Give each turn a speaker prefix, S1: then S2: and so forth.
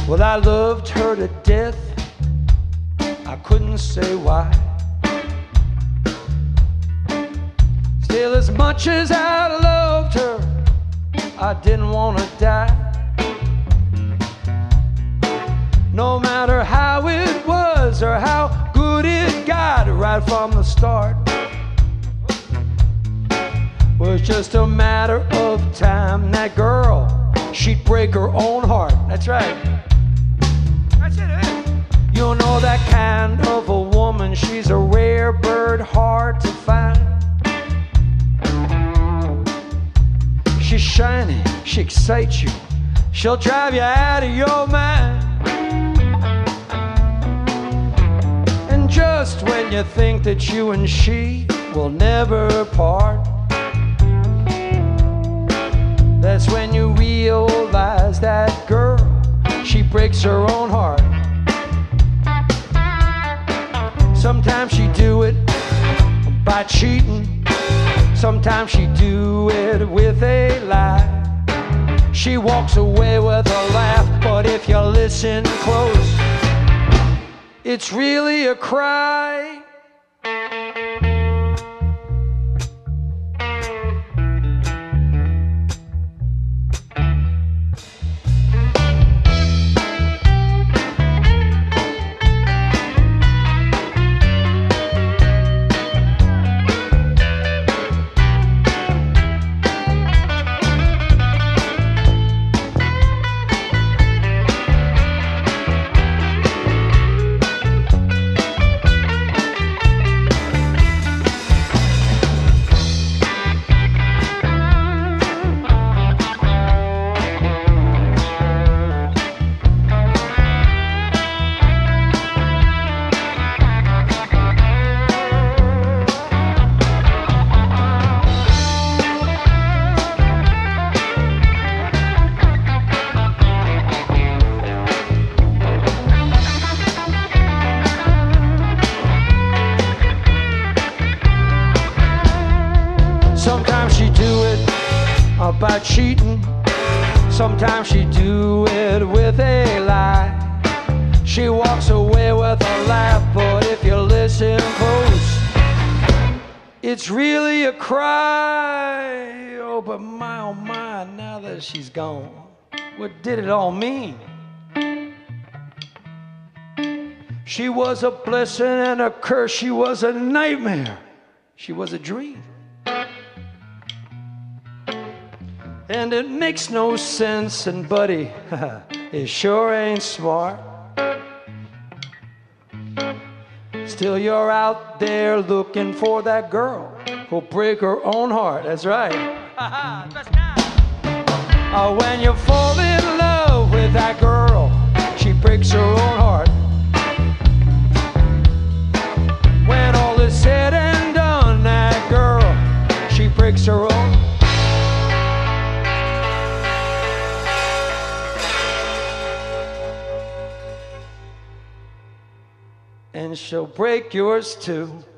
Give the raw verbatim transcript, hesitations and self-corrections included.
S1: Well, I loved her to death, I couldn't say why. Still, as much as I loved her, I didn't want to die. No matter how it was or how good it got right from the start, was just a matter of time. That girl, she'd break her own heart. That's right. That's it, eh? You know that kind of a woman, she's a rare bird, hard to find. She's shiny, she excites you, she'll drive you out of your mind. And just when you think that you and she will never part, that's when you realize that girl, she breaks her own heart. Sometimes she do it by cheating, sometimes she do it with a lie. She walks away with a laugh, but if you listen close, it's really a cry. Sometimes she do it by cheating, sometimes she do it with a lie. She walks away with a laugh, but if you listen close, it's really a cry. Oh, but my, oh my, now that she's gone, what did it all mean? She was a blessing and a curse, she was a nightmare, she was a dream. And it makes no sense, and buddy, it sure ain't smart. Still you're out there looking for that girl who'll break her own heart. That's right. uh, when you fall in love with that girl, she breaks her own heart. When all is said and done, that girl, she breaks her own. And she'll break yours too.